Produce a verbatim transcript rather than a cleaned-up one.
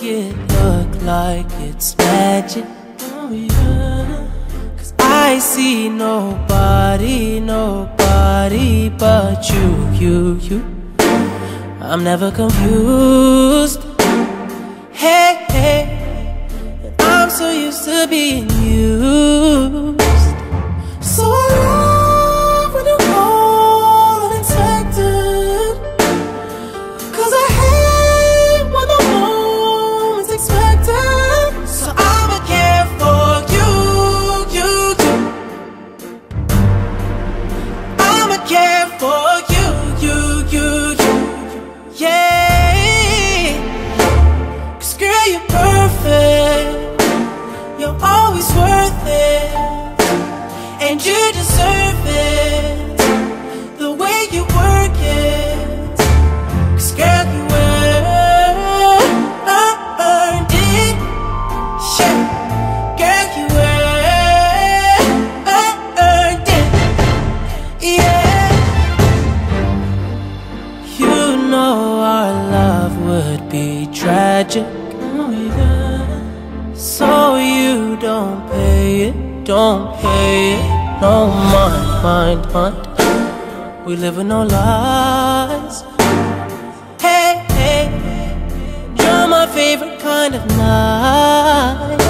make it look like it's magic. Oh yeah. Cause I see nobody, nobody but you, you, you. I'm never confused. Hey, hey, and I'm so used to being used. So I love when you call unexpected, cause I hate when the moment's expected. So I'ma care for you, you, you. I'ma care for you, you, you, you. Yeah, cause girl, you're perfect. You're always worth it, and you deserve it, the way you work it. Cause girl, you earned it. Yeah, girl, you earned it. Yeah, you know our love would be tragic. Oh yeah. So you don't pay it, don't pay it. No mind, mind, mind. We live with no lies. Hey, hey, you're my favorite kind of night.